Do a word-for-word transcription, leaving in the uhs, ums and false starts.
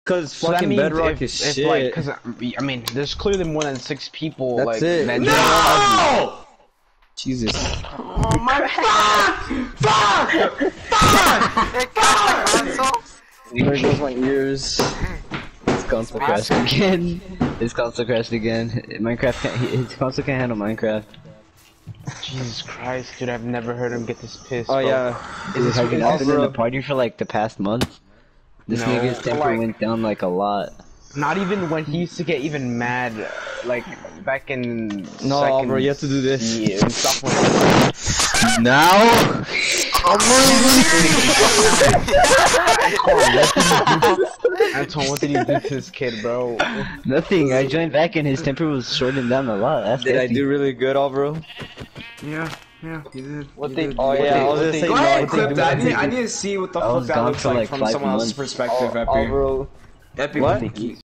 cause So that fucking means Bedrock if, is if shit. like, cause I mean, there's clearly more than six people. That's like, it. that No! Jesus. Oh my fuck! Fuck! Fuck! There goes my ears. His console crashed again. His console crashed again. Minecraft can't. His console can't handle Minecraft. Jesus Christ, dude! I've never heard him get this pissed. Oh bro. yeah. Is Dude, this, have you is not this been in the party for like the past month? This No, nigga's temper like- went down like a lot. not even when he used to get even mad, like back in. No, second bro, you have to do this. year and stuff like that. Now. Antoine, what did you do to this kid, bro? Nothing. I joined back and his temper was shorting down a lot. That's Did I fifty. do really good, all bro? Yeah, yeah, you did. What you they? did. Oh what yeah, they- I was what gonna they- say Go no, ahead, what clip they that. I do- need, I need to see what the I fuck was that gone looks for like like from five someone else's months. perspective, Oh, Epi. bro. Epi, What? what?